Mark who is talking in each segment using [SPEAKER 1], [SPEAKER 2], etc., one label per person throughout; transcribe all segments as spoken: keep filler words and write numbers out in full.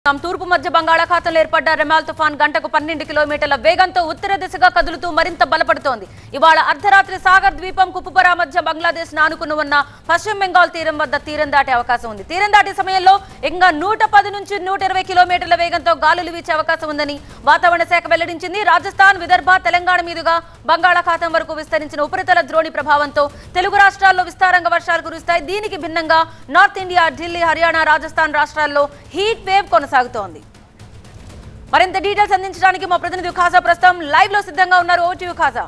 [SPEAKER 1] తూర్పు మధ్య బంగాళాఖాతంలో ఏర్పడ్డ రెమాల్ తుఫాన్ గంటకు పన్నెండు కిలోమీటర్ల వేగంతో ఉత్తర దిశగా కదులుతూ మరింత బలపడుతోంది. ఇవాళ అర్ధరాత్రి సాగర్ ద్వీపం కుప్పుపరా మధ్య బంగ్లాదేశ్ నానుకుని ఉన్న పశ్చిమ బెంగాల్ తీరం వద్ద తీరం దాటే అవకాశం ఉంది. తీరం దాటే సమయంలో ఇంకా నూట పది నుంచి నూట ఇరవై కిలోమీటర్ల వేగంతో గాలులు వీచే అవకాశం ఉందని వాతావరణ శాఖ వెల్లడించింది. రాజస్థాన్, విదర్భ, తెలంగాణ మీదుగా బంగాళాఖాతం వరకు విస్తరించిన ఉపరితల ద్రోణి ప్రభావంతో తెలుగు రాష్ట్రాల్లో విస్తారంగా వర్షాలు కురుస్తాయి. దీనికి భిన్నంగా నార్త్ ఇండియా, ఢిల్లీ, హర్యానా, రాజస్థాన్ రాష్ట్రాల్లో హీట్ వేవ్ కొనసాగుతోంది. మరింత డీటెయిల్స్ అందించడానికి మా ప్రతినిధి ఖాజా ప్రస్తుతం లైవ్ లో సిద్ధంగా ఉన్నారు. ఓ టీవీ ఖాజా.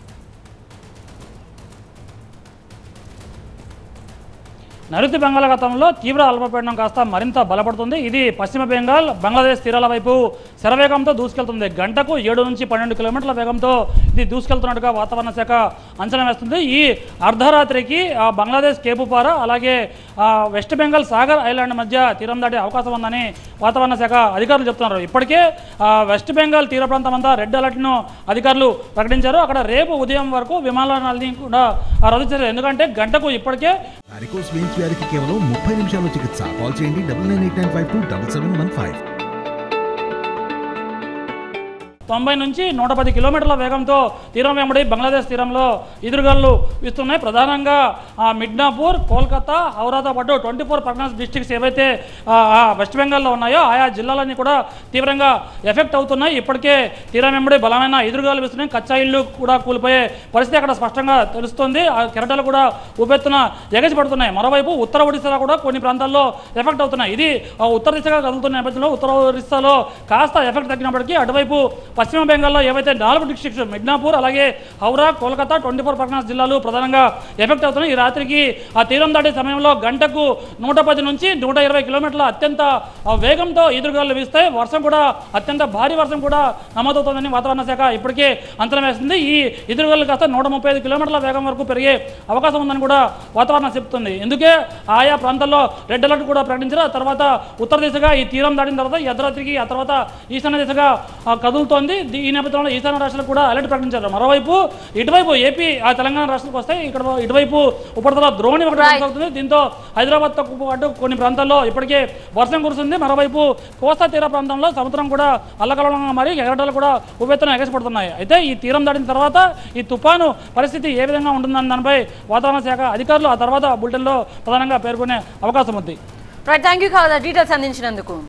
[SPEAKER 2] నైరుతి బంగాళాఖాతంలో తీవ్ర అల్పపీడనం కాస్త మరింత బలపడుతుంది. ఇది పశ్చిమ బెంగాల్, బంగ్లాదేశ్ తీరాల వైపు శరవేగంతో దూసుకెళ్తుంది. గంటకు ఏడు నుంచి పన్నెండు కిలోమీటర్ల వేగంతో ఇది దూసుకెళ్తున్నట్టుగా వాతావరణ శాఖ అంచనా వేస్తుంది. ఈ అర్ధరాత్రికి బంగ్లాదేశ్ కేపుపారా అలాగే వెస్ట్ బెంగాల్ సాగర్ ఐలాండ్ మధ్య తీరం దాటే అవకాశం ఉందని వాతావరణ శాఖ అధికారులు చెప్తున్నారు. ఇప్పటికే వెస్ట్ బెంగాల్ తీర ప్రాంతం అంతా రెడ్ అలర్ట్ను అధికారులు ప్రకటించారు. అక్కడ రేపు ఉదయం వరకు విమానాలన్నీ కూడా రద్దు చేశారు. ఎందుకంటే గంటకు ఇప్పటికే
[SPEAKER 3] వ్యాధికి కేవలం ముప్పై నిమిషాల్లో చికిత్స. కాల్ చేయండి double nine eight nine five two double seven one five.
[SPEAKER 2] తొంభై నుంచి నూట పది కిలోమీటర్ల వేగంతో తీరం వెంబడి బంగ్లాదేశ్ తీరంలో ఎదురుగాలు వీస్తున్నాయి. ప్రధానంగా మిడ్నాపూర్, కోల్కతా, హౌరాతో పాటు ట్వంటీ ఫోర్ పర్గనాస్ డిస్ట్రిక్ట్స్ ఏవైతే వెస్ట్ బెంగాల్లో ఉన్నాయో ఆయా జిల్లాలన్నీ కూడా తీవ్రంగా ఎఫెక్ట్ అవుతున్నాయి. ఇప్పటికే తీరం వెంబడి బలమైన ఎదురుగాలు వీస్తున్నాయి. కచ్చా ఇళ్ళు కూడా కూలిపోయే పరిస్థితి అక్కడ స్పష్టంగా తెలుస్తుంది. ఆ కెరటాలు కూడా ఉపెత్తున ఎగసి పడుతున్నాయి. మరోవైపు ఉత్తర ఒడిశాలో కూడా కొన్ని ప్రాంతాల్లో ఎఫెక్ట్ అవుతున్నాయి. ఇది ఉత్తర దిశగా కదులుతున్న నేపథ్యంలో ఉత్తర ఒడిశాలో కాస్త ఎఫెక్ట్ తగ్గినప్పటికీ అటువైపు పశ్చిమ బెంగాల్లో ఏవైతే నాలుగు డిస్ట్రిక్ట్స్ మిడ్నాపూర్ అలాగే హౌరా, కోల్కతా, ట్వంటీ ఫోర్ పర్గనాస్ జిల్లాలు ప్రధానంగా ఎఫెక్ట్ అవుతున్నాయి. ఈ రాత్రికి ఆ తీరం దాటే సమయంలో గంటకు నూట పది నుంచి నూట ఇరవై కిలోమీటర్ల అత్యంత వేగంతో ఎదురుగాలు వీస్తాయి. వర్షం కూడా అత్యంత భారీ వర్షం కూడా నమోదవుతోందని వాతావరణ శాఖ ఇప్పటికే అంచనా వేస్తుంది. ఈ ఎదురుగాలు కాస్త నూట ముప్పై ఐదు కిలోమీటర్ల వేగం వరకు పెరిగే అవకాశం ఉందని కూడా వాతావరణం చెప్తుంది. ఎందుకే ఆయా ప్రాంతాల్లో రెడ్ అలర్ట్ కూడా ప్రకటించారు. ఆ తర్వాత ఉత్తర దిశగా ఈ తీరం దాటిన తర్వాత ఈ అర్ధరాత్రికి ఆ తర్వాత ఈశాన్య దిశగా కదులుతోంది. ఈ నేపథ్యంలో ఈశాన్య రాష్ట్రాలకు కూడా అలర్ట్ ప్రకటించారు. మరోవైపు ఇటువైపు ఏపీ ఆ తెలంగాణ రాష్ట్రాలకు వస్తాయి. ఇక్కడ ఇటువైపు ఉపరితల ద్రోణి ఒకటి కొనసాగుతుంది. దీంతో హైదరాబాద్తో పాటు కొన్ని ప్రాంతాల్లో ఇప్పటికే వర్షం కురుస్తుంది. మరోవైపు కోస్తా తీర ప్రాంతంలో సముద్రం కూడా అల్లకల్లోలంగా మారి ఎగరటాలు కూడా ఉపెత్తున ఎగసిపడుతున్నాయి. అయితే ఈ తీరం దాటిన తర్వాత ఈ తుఫాను పరిస్థితి ఏ విధంగా ఉంటుందన్న దానిపై వాతావరణ శాఖ అధికారులు ఆ తర్వాత బులెటిన్లో ప్రధానంగా పేర్కొనే అవకాశం ఉంది.
[SPEAKER 1] Right, thank you Khaja details అందించినందుకు.